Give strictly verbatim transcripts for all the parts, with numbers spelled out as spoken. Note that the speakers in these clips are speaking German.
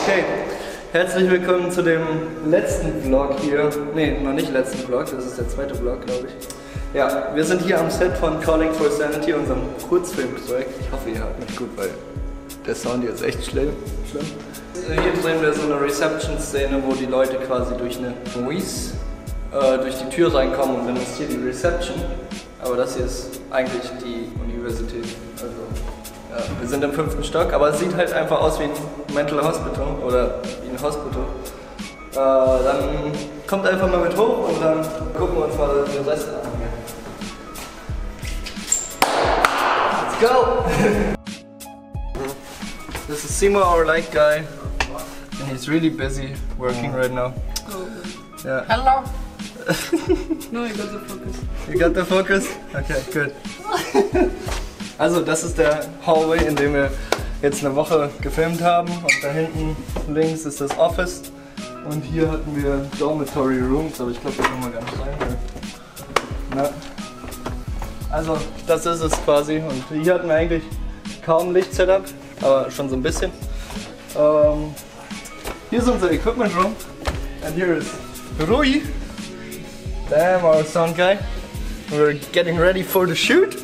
Okay, herzlich willkommen zu dem letzten Vlog hier. Ne, noch nicht letzten Vlog, das ist der zweite Vlog, glaube ich. Ja, wir sind hier am Set von Calling for Sanity, unserem Kurzfilmprojekt. Ich hoffe, ihr hört mich gut, weil der Sound hier ist echt schlimm. schlimm. Hier drehen wir so eine Reception-Szene, wo die Leute quasi durch eine Moise äh, durch die Tür reinkommen und dann ist hier die Reception. Aber das hier ist eigentlich die Universität. Also, ja, wir sind im fünften Stock, aber es sieht halt einfach aus wie ein Mental Hospital oder wie ein Hospital. Äh, dann kommt einfach mal mit hoch und dann gucken wir uns mal den Rest an. Let's go! This is Simo, our light guy, and he's really busy working right now. Oh. Yeah. Hello! No, you got the focus. You got the focus? Okay, good. Also das ist der Hallway, in dem wir jetzt eine Woche gefilmt haben. Und da hinten links ist das Office. Und hier hatten wir Dormitory Rooms, aber ich glaube, da können wir gar nicht rein. Na. Also das ist es quasi. Und hier hatten wir eigentlich kaum Licht-Setup, aber schon so ein bisschen. Ähm, hier ist unser Equipment Room. And here is Rui. Damn, our sound guy. We're getting ready for the shoot.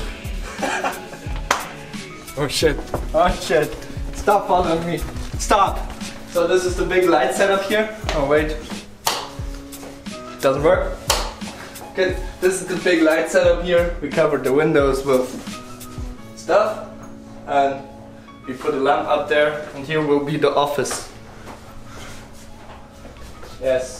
Oh shit. Oh shit. Stop following me. Stop. So this is the big light setup here. Oh wait. Doesn't work. Okay, this is the big light setup here. We covered the windows with stuff. And we put a lamp up there. And here will be the office. Yes.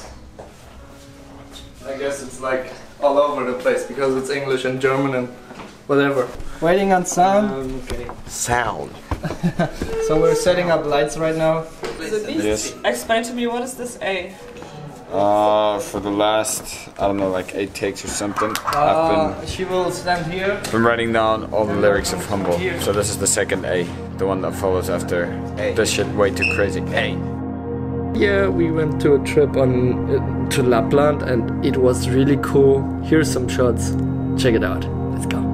I guess it's like all over the place because it's English and German and whatever. Waiting on sound. Um, okay. Sound. So we're setting up lights right now. Yes. Explain to me, what is this A? Uh, for the last, I don't know, like eight takes or something, I've Uh, she will stand here. been, been writing down all the lyrics of Humble. So this is the second A, the one that follows after this shit way too crazy. A. Yeah, we went to a trip on uh, to Lapland and it was really cool. Here's some shots. Check it out. Let's go.